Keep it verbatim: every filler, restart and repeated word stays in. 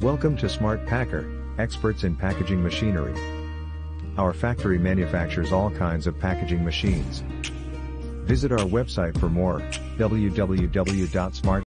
Welcome to Smart Packer, experts in packaging machinery. Our factory manufactures all kinds of packaging machines. Visit our website for more, w w w dot smart